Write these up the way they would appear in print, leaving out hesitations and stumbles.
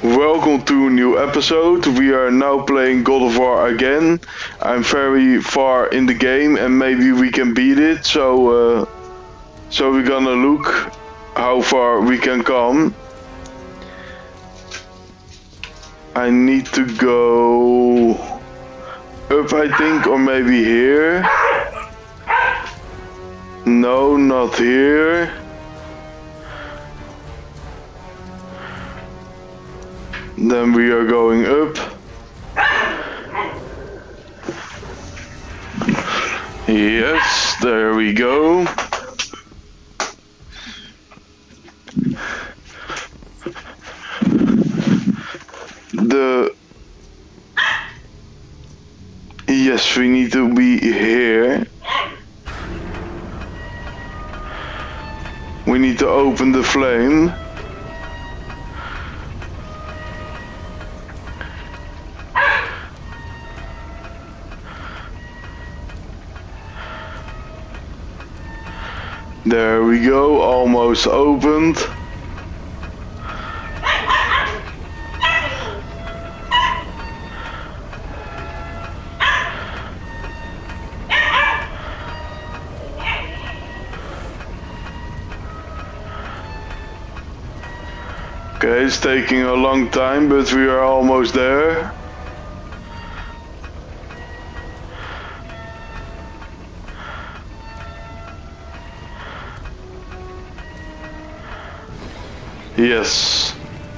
Welcome to a new episode. We are now playing God of War again. I'm very far in the game and maybe we can beat it. So we're gonna look how far we can come. I need to go up, I think, or maybe here. No, not here. Then we are going up. Yes, there we go. Yes, we need to be here. We need to open the flame. There we go, almost opened. Okay, it's taking a long time, but we are almost there. Yes.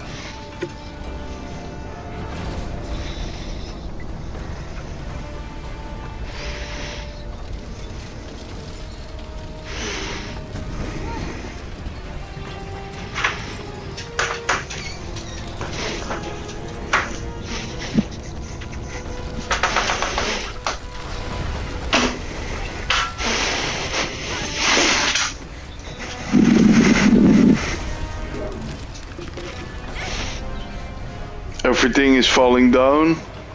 Everything is falling down.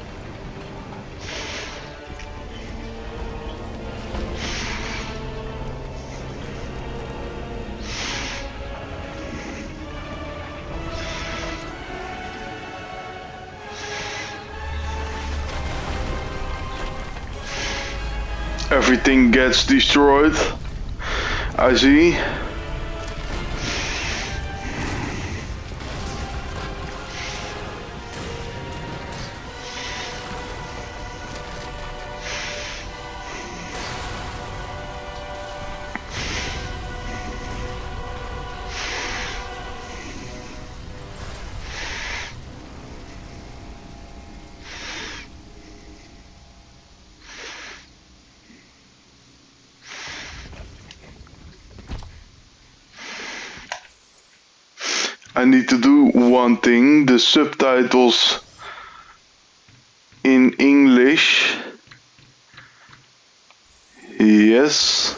Everything gets destroyed. I see. I need to do one thing, the subtitles in English. Yes.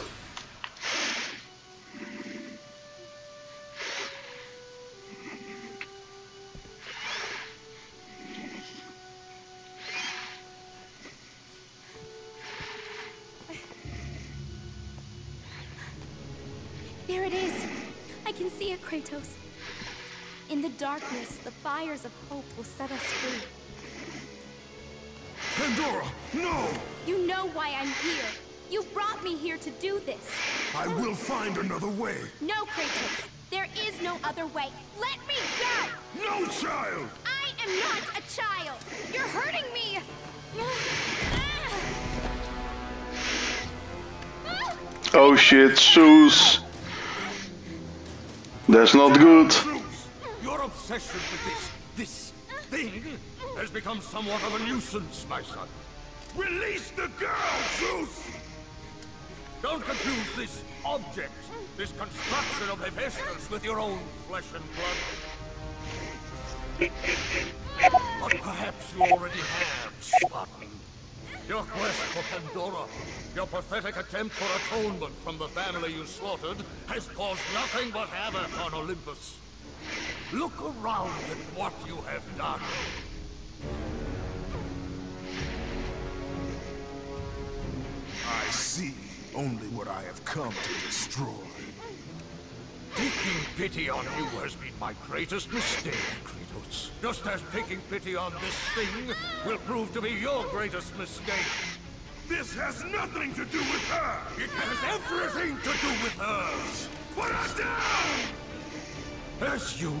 There it is. I can see it, Kratos. In the darkness, the fires of hope will set us free. Pandora, no! You know why I'm here. You brought me here to do this. I will find another way. No, Kratos. There is no other way. Let me go! No, child! I am not a child. You're hurting me. Oh shit, Zeus. That's not good. Your obsession with this thing has become somewhat of a nuisance, my son. Release the girl, Zeus! Don't confuse this object, this construction of Hephaestus with your own flesh and blood. But perhaps you already have, Spartan. Your quest for Pandora, your pathetic attempt for atonement from the family you slaughtered, has caused nothing but havoc on Olympus. Look around at what you have done. I see only what I have come to destroy. Taking pity on you has been my greatest mistake, Kratos. Just as taking pity on this thing will prove to be your greatest mistake. This has nothing to do with her! It has everything to do with her! Put her down! As you...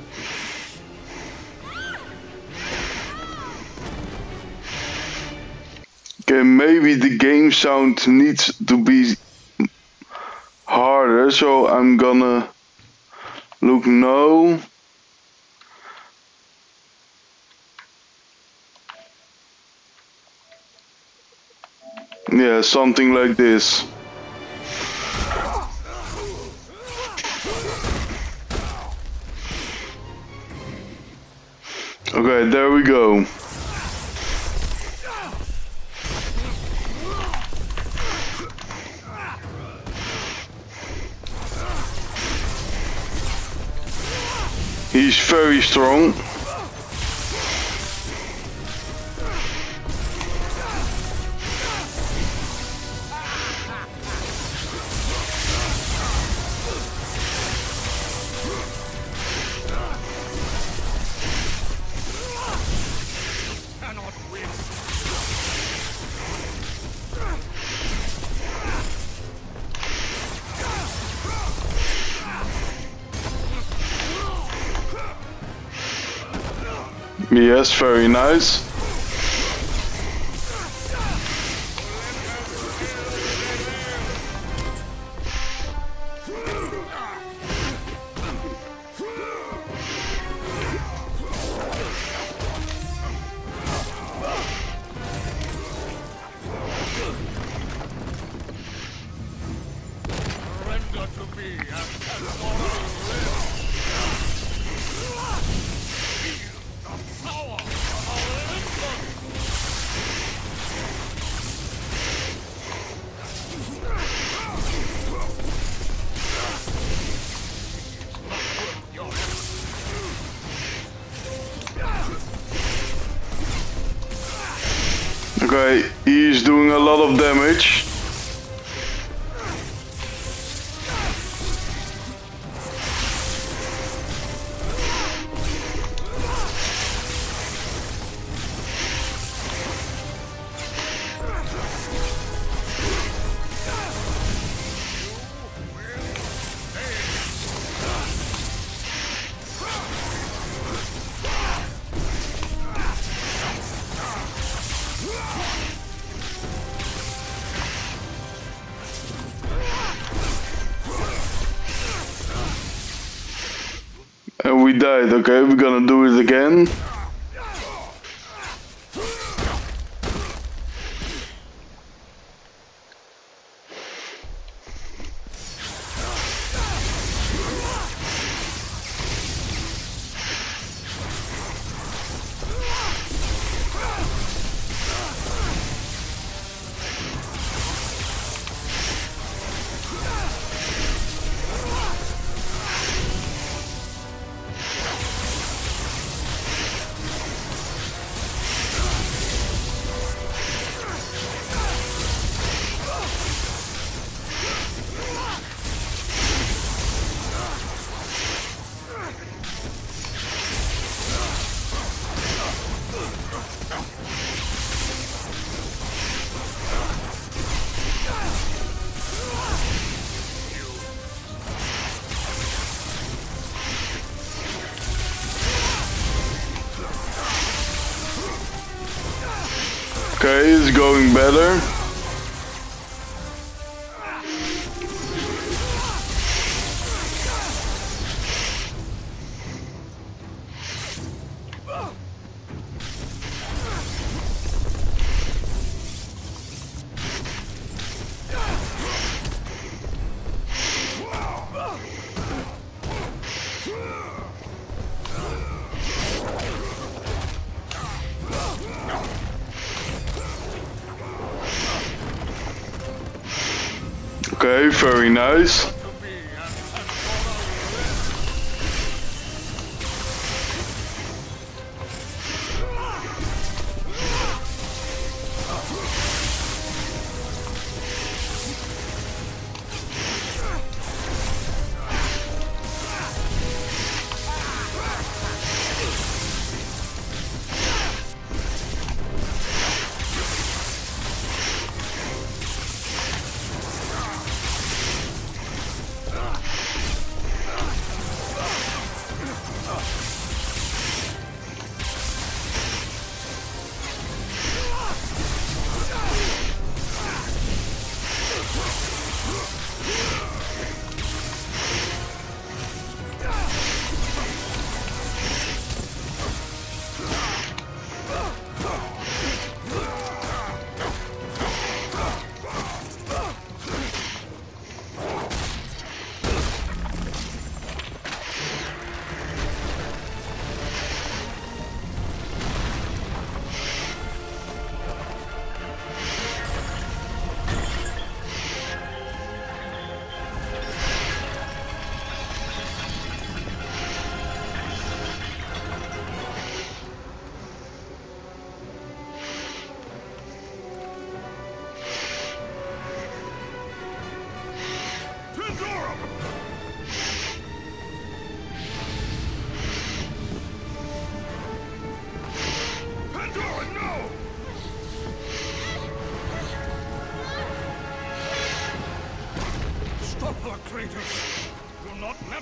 Okay, maybe the game sound needs to be harder, so I'm gonna look no. Yeah, something like this. Okay, there we go. He's very strong. cannot win. Yes, very nice. Surrender to me and Pandora live. Feel the power of Olympus. Your Okay, he's doing a lot of damage. And we died, okay, we're gonna do it again. Okay, it's going better. Okay, very nice. to me and Pandora live.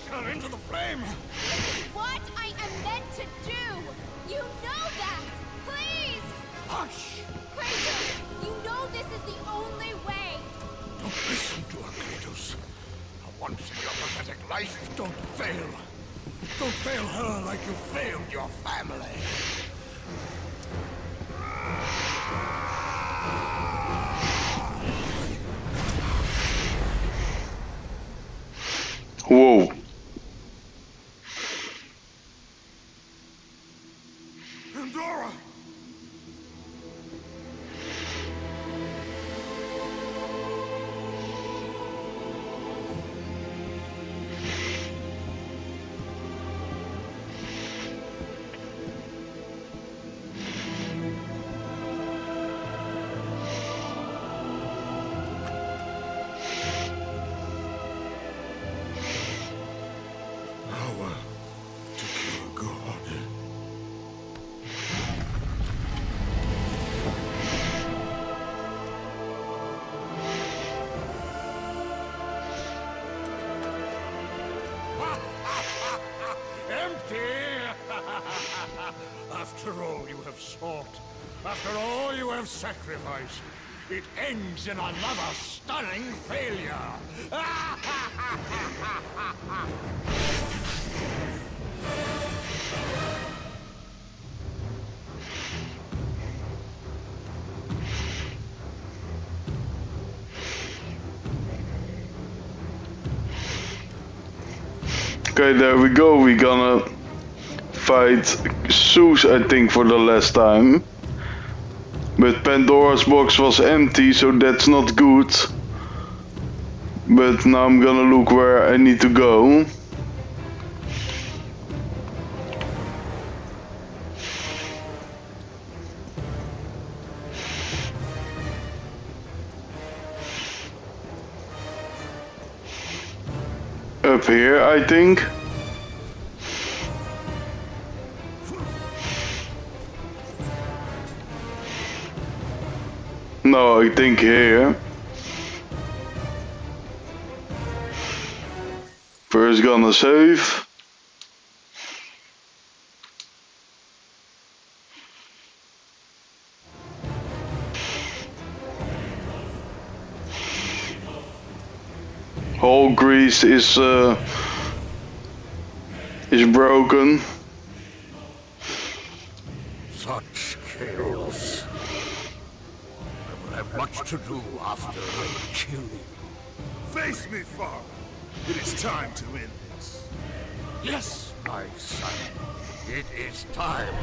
Push her into the flame! What I am meant to do! You know that! Please! Hush! Kratos, you know this is the only way! Don't listen to her, Kratos. For once in your pathetic life, don't fail. Don't fail her like you failed your family. Whoa. Pandora! Power to kill a god. Empty! After all you have sought, after all you have sacrificed, it ends in another stunning failure! Okay, there we go. We're gonna fight Zeus, I think, for the last time. But Pandora's box was empty, so that's not good. But now I'm gonna look where I need to go. Up here, I think. No, I think here. First gonna save. Whole grease is broken. Such chaos. I will have much to do after I kill you. Face me, father. It is time to end this. Yes, my son. It is time.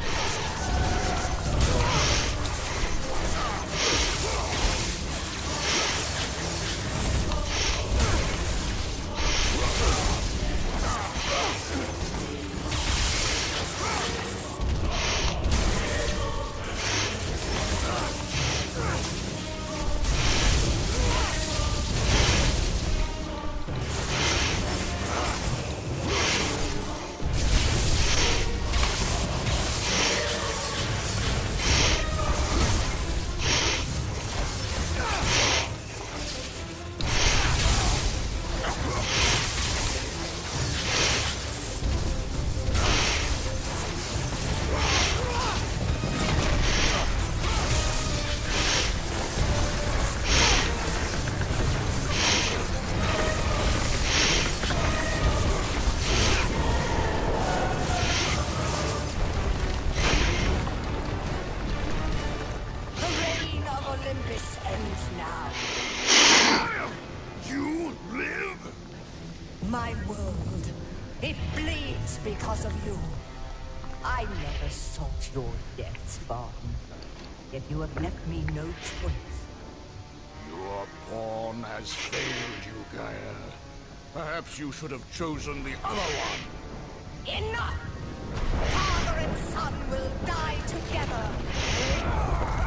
My world, it bleeds because of you. I never sought your death, Spartan. Yet you have left me no choice. Your pawn has failed you, Gaia. Perhaps you should have chosen the other one. Enough! Father and son will die together.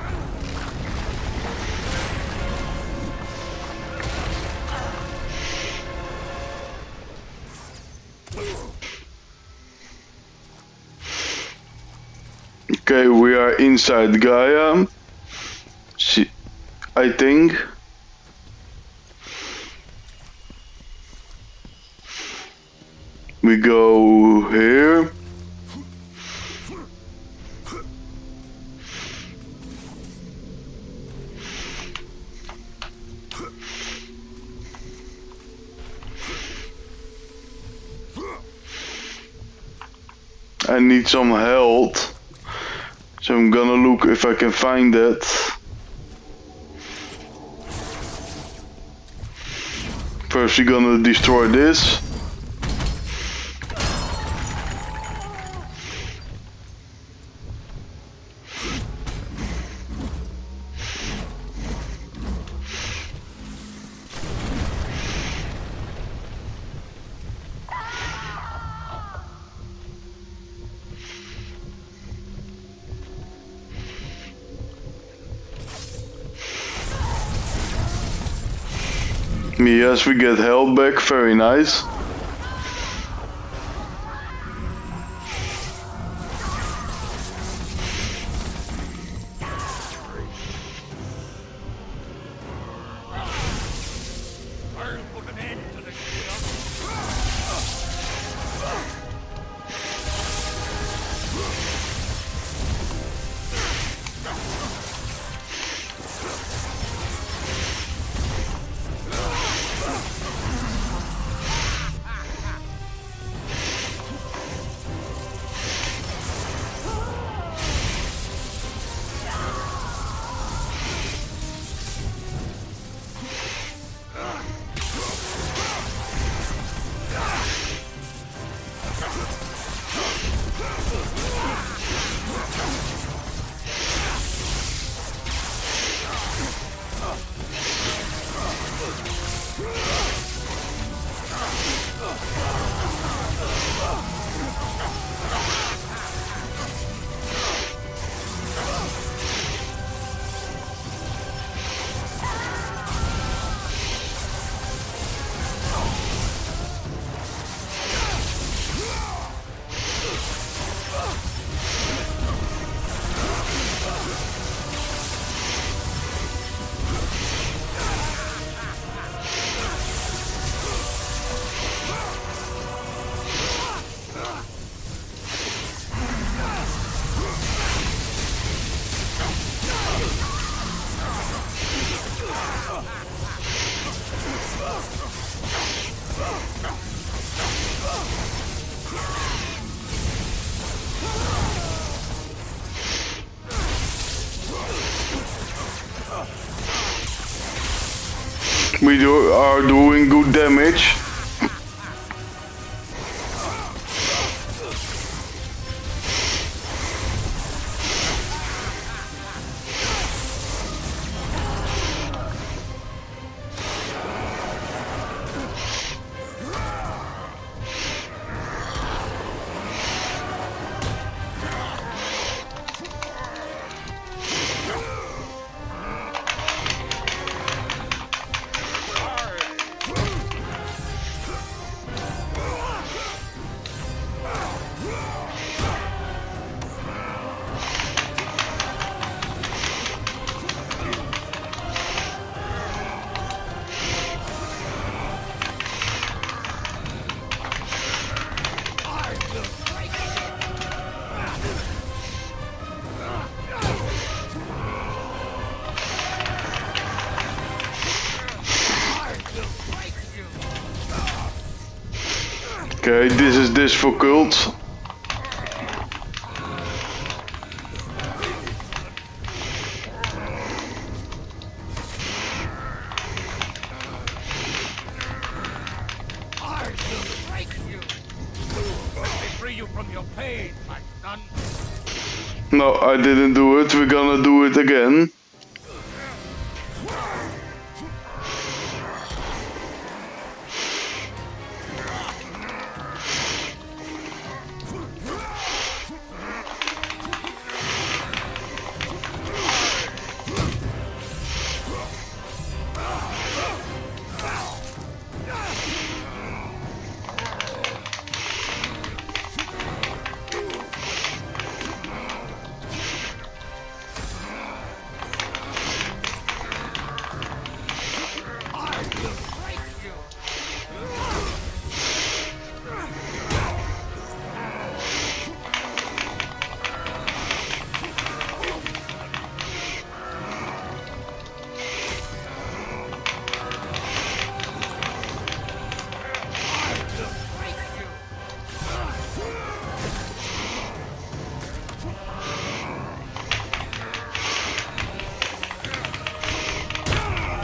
Okay, we are inside Gaia. I think. We go here. I need some health, so I'm gonna look if I can find that. First we're gonna destroy this. Yes, we get health back, very nice. We are doing good damage. Okay, this is difficult. No, I didn't do it. We're gonna do it again.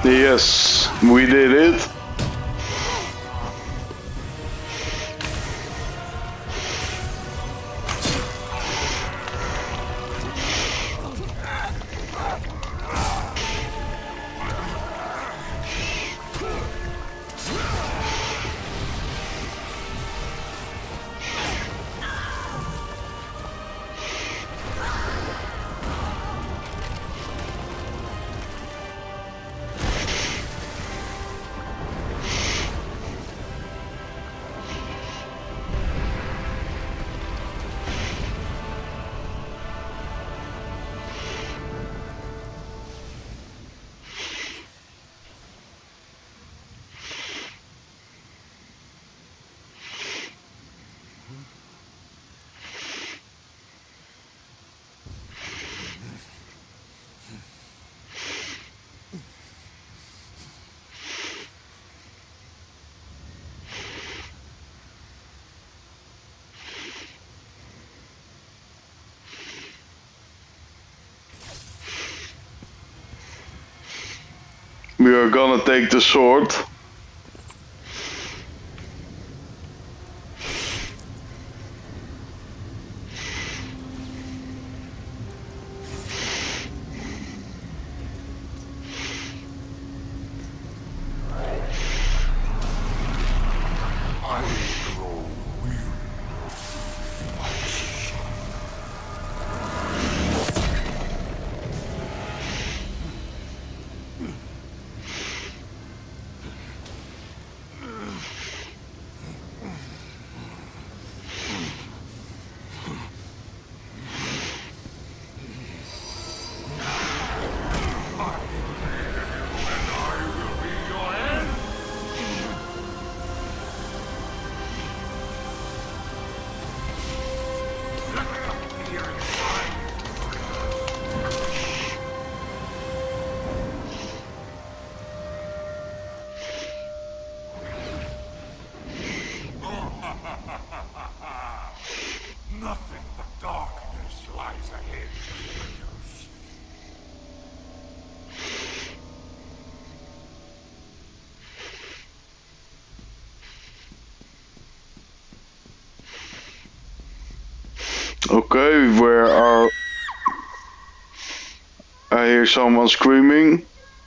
Yes, we did it. We are gonna take the sword. Nothing but darkness lies ahead, Kratos. Okay, where are... I hear someone screaming.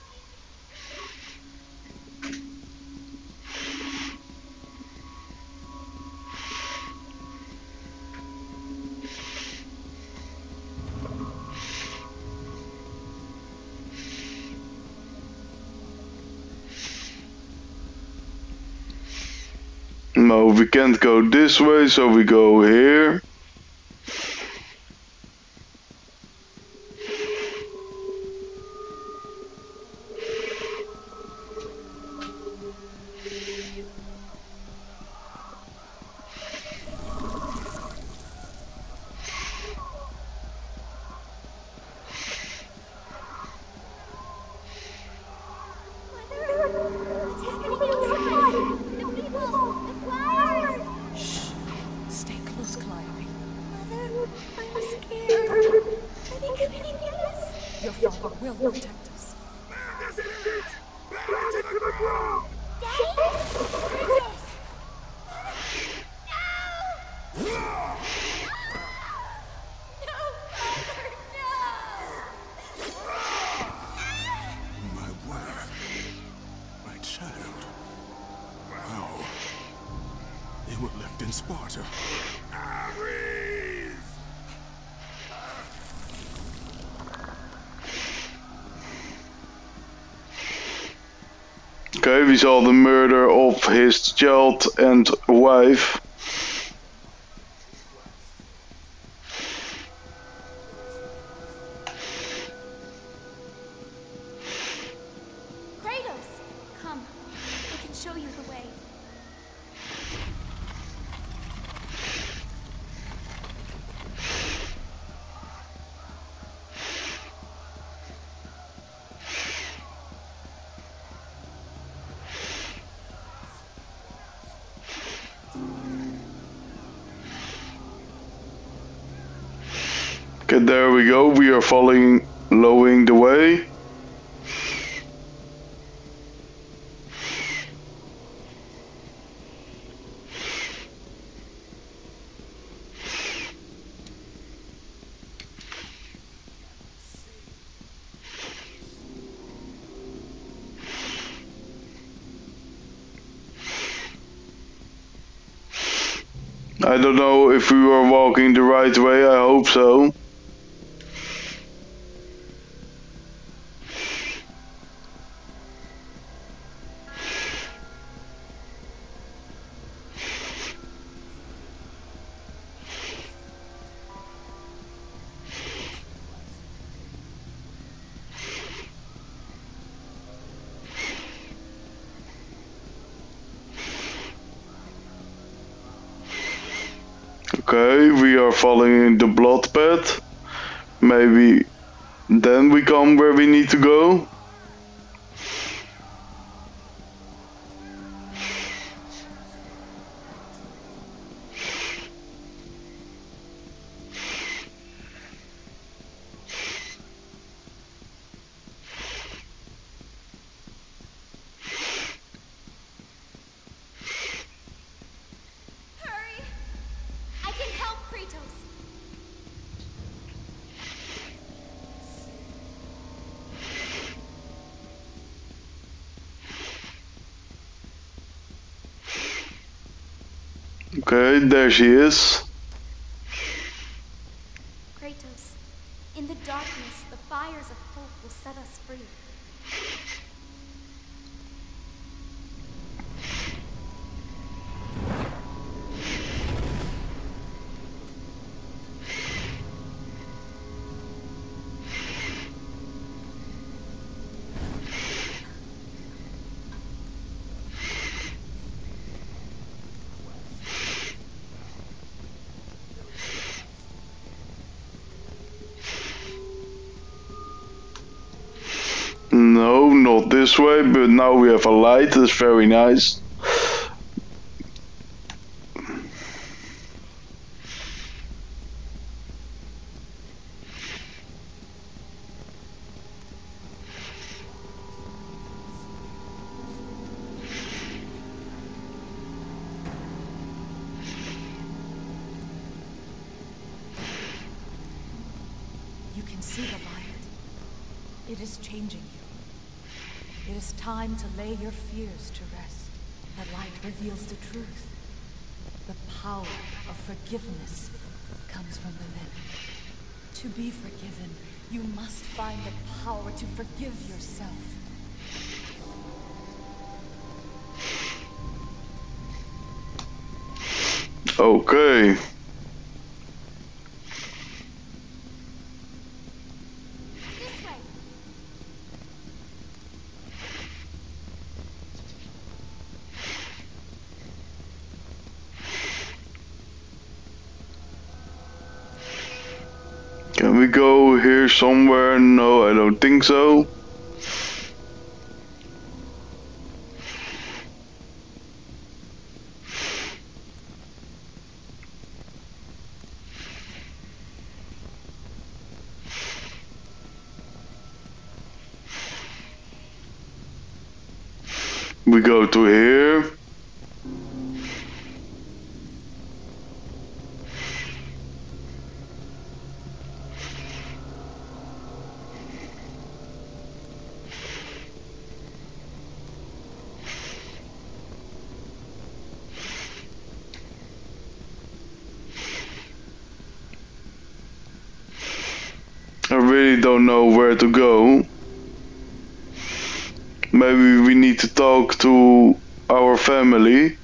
No, we can't go this way, so we go here. What's happening outside? The people! The flowers! Shh. Stay close, Calliope. Mother, I'm scared. Are they coming to get us? Your father will protect us. Daddy? Kratos! No! No, Mother, no! My wife. My child. How? They were left in Sparta. Ares! Okay, we saw the murder of his child and wife. Kratos! Come. I can show you the way. Okay, there we go. We are following the way. I don't know if we were walking the right way, I hope so. Okay, we are following the blood path. Maybe then we come where we need to go. Hurry! I can help Kratos. Okay, there she is. Kratos, in the darkness, the fires of hope will set us free. No, not this way, but now we have a light, that's very nice. You can see the light. It is changing you. It is time to lay your fears to rest. The light reveals the truth. The power of forgiveness comes from within. To be forgiven, you must find the power to forgive yourself. Okay. This way. Can we go here somewhere? No, I don't think so. We go to here. I really don't know where to go. Maybe we need to talk to our family.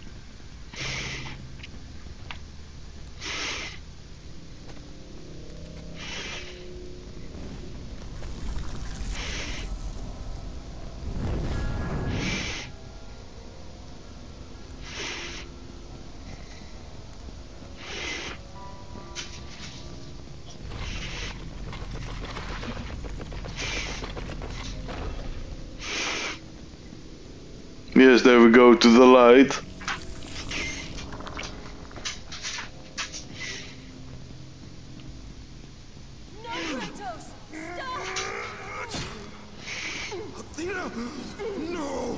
Yes, there we go to the light. No, Kratos! Stop! Athena! No!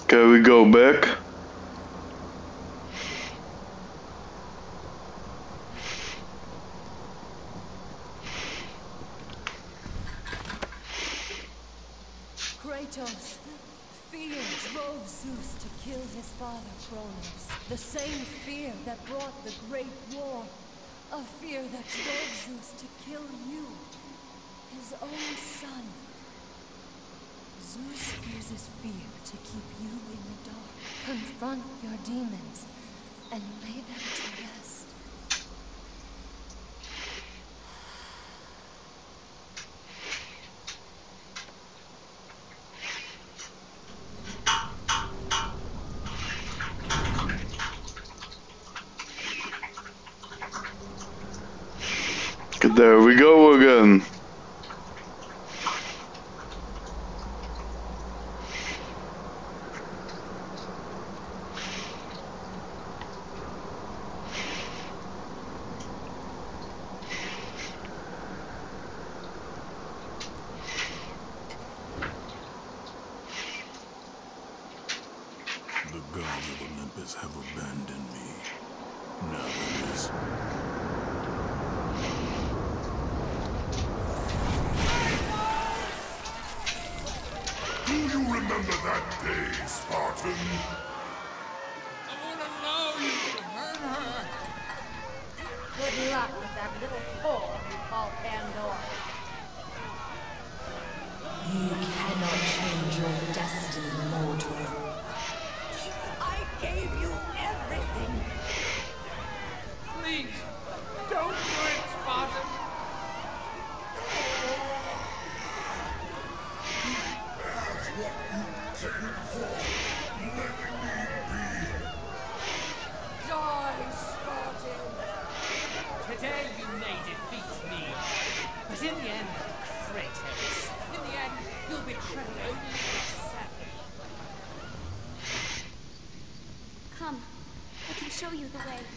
Can we go back? Kratos, fear drove Zeus to kill his father Kronos. The same fear that brought the Great War. A fear that drove Zeus to kill you, his own son. Zeus uses fear to keep you in the dark. Confront your demons and lay them to rest. There we go again. The gods of Olympus have abandoned me. Now it is. Do you remember that day, Spartan? I won't allow you to hurt her. Good luck with that little whore you call Pandora. You cannot change your destiny, mortal. I gave you everything. Please, don't do it, Spartan. Die, Spartan. Today you may defeat me, but in the end, Kratos, in the end, you'll betray only yourself. Come, I can show you the way.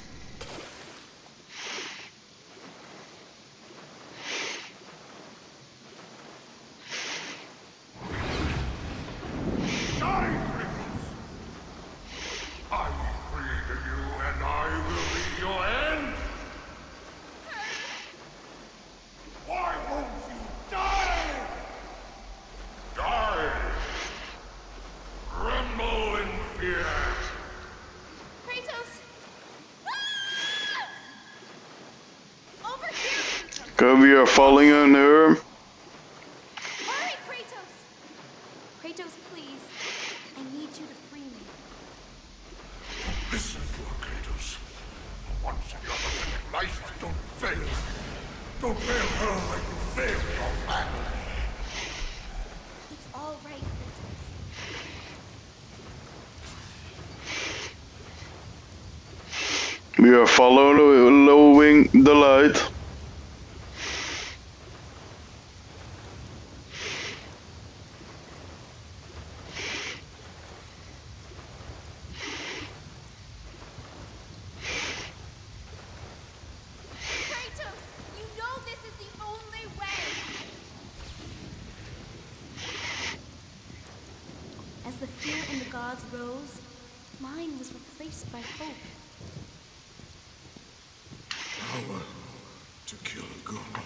Die, Kratos! I created you, and I will be your end! Why won't you die? Die! Tremble in fear! Kratos! Ah! Over here! Okay, we are following on her. Hurry, Kratos! Kratos, please. I need you to free me. Listen to her, Kratos. For once in your pathetic life, don't fail. Don't fail her like you failed your family. It's all right, Kratos. We are following the light. Kratos, you know this is the only way! As the fear in the gods rose, mine was replaced by hope. Power to kill a god.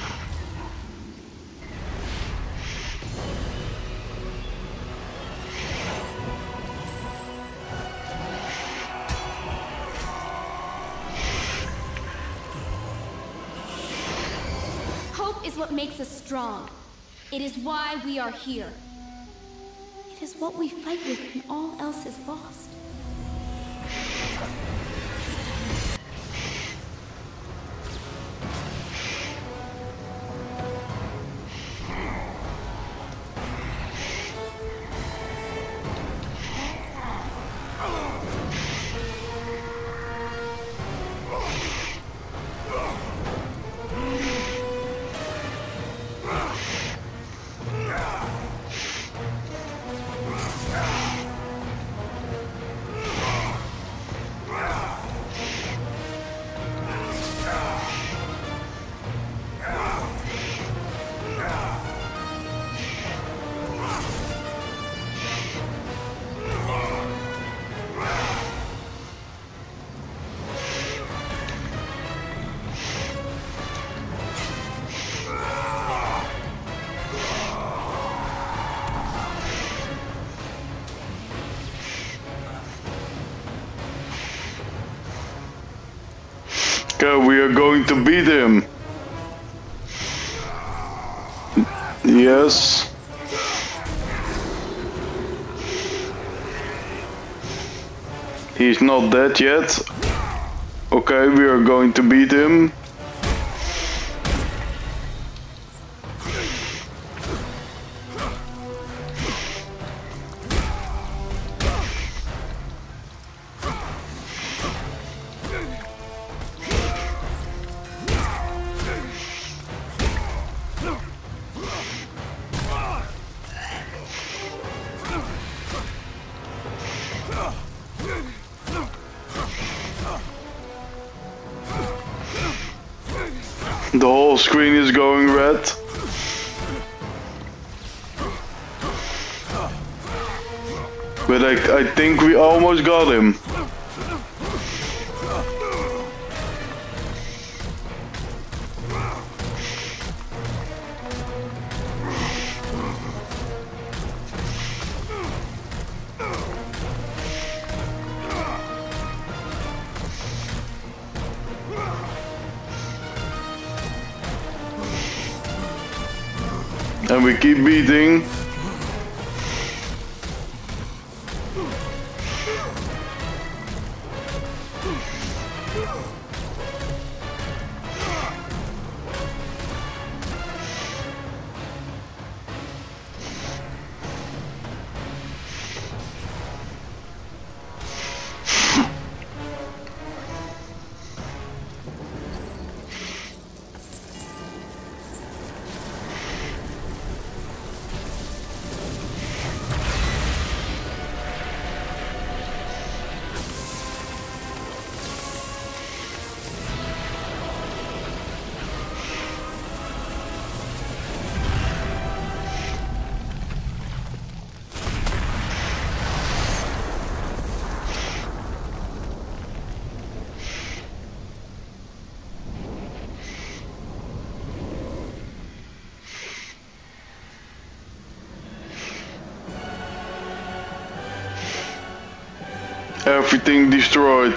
Hope is what makes us strong. It is why we are here. It is what we fight with when all else is lost. Okay, we are going to beat him. Yes. He's not dead yet. Okay, we are going to beat him. The whole screen is going red. But I think we almost got him. And we keep beating. Everything destroyed.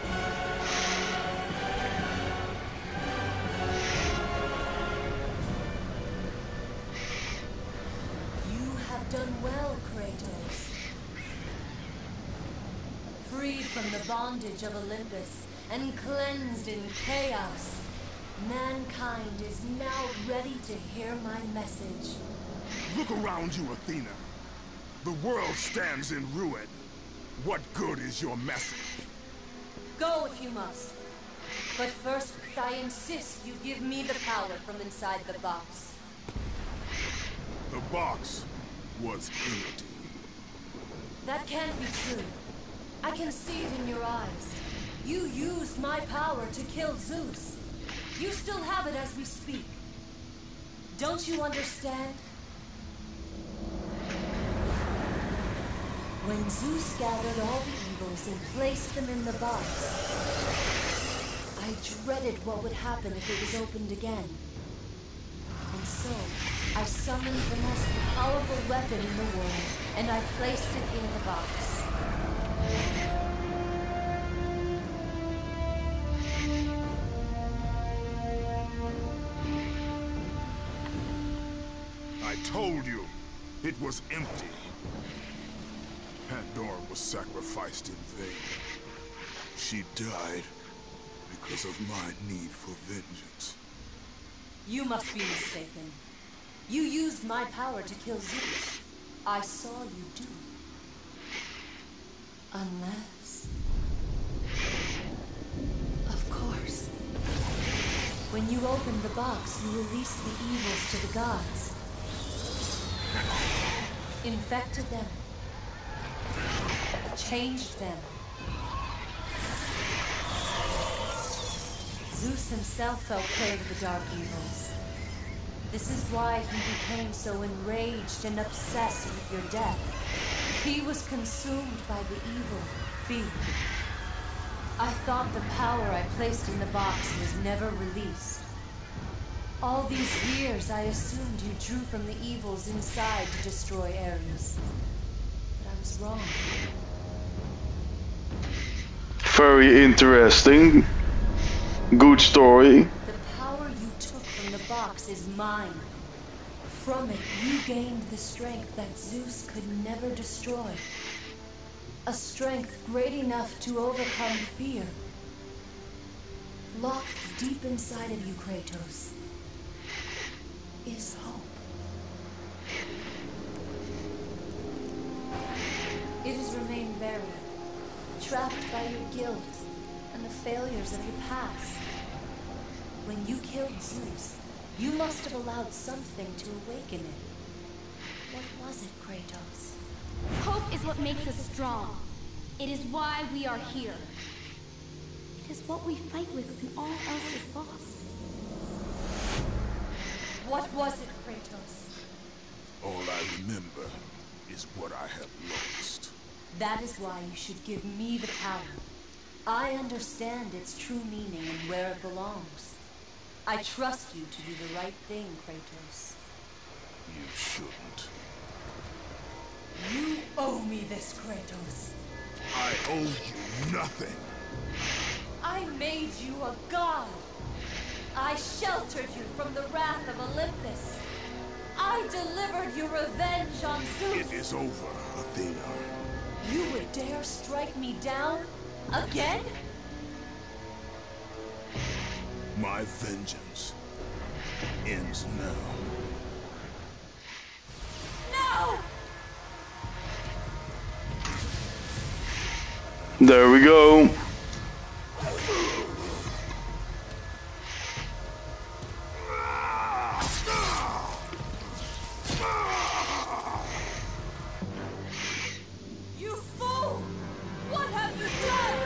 You have done well, Kratos. Freed from the bondage of Olympus and cleansed in chaos, mankind is now ready to hear my message. Look around you, Athena. The world stands in ruin. What good is your message? Go if you must. But first, I insist you give me the power from inside the box. The box was empty. That can't be true. I can see it in your eyes. You used my power to kill Zeus. You still have it as we speak. Don't you understand? When Zeus gathered all the evils and placed them in the box, I dreaded what would happen if it was opened again. And so, I summoned the most powerful weapon in the world, and I placed it in the box. I told you, it was empty. Pandora was sacrificed in vain. She died because of my need for vengeance. You must be mistaken. You used my power to kill Zeus. I saw you do. Unless... Of course. When you opened the box, you released the evils to the gods. Infected them. Changed them. Zeus himself fell prey to the dark evils. This is why he became so enraged and obsessed with your death. He was consumed by the evil, fear. I thought the power I placed in the box was never released. All these years I assumed you drew from the evils inside to destroy Ares. But I was wrong. Very interesting. good story. The power you took from the box is mine. From it, you gained the strength that Zeus could never destroy. A strength great enough to overcome fear. Locked deep inside of you, Kratos, is hope. It has remained buried, trapped by your guilt and the failures of your past. When you killed Zeus, you must have allowed something to awaken it. What was it, Kratos? Hope is what makes us strong. It is why we are here. It is what we fight with when all else is lost. What was it, Kratos? All I remember is what I have lost. That is why you should give me the power. I understand its true meaning and where it belongs. I trust you to do the right thing, Kratos. You shouldn't. You owe me this, Kratos. I owe you nothing. I made you a god. I sheltered you from the wrath of Olympus. I delivered you revenge on Zeus. It is over, Athena. You would dare strike me down? Again? My vengeance ends now. No! There we go. You fool! What have you done?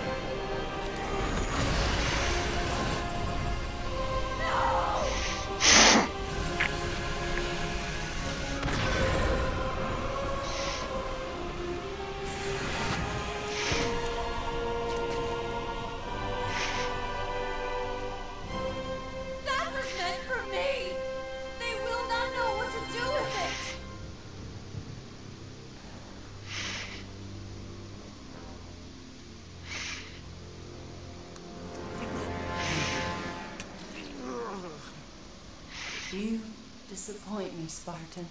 That was meant for me! They will not know what to do with it! You disappoint me, Spartan.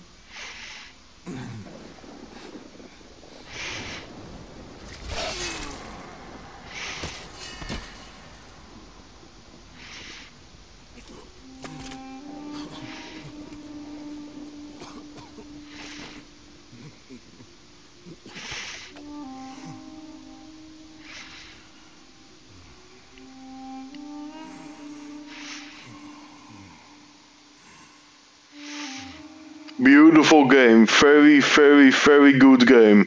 Beautiful game. Very, very, very good game.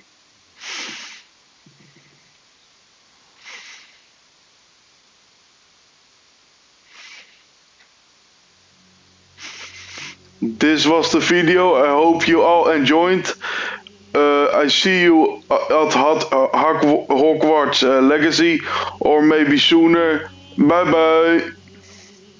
This was the video. I hope you all enjoyed. I see you at Hogwarts Legacy, or maybe sooner. Bye bye.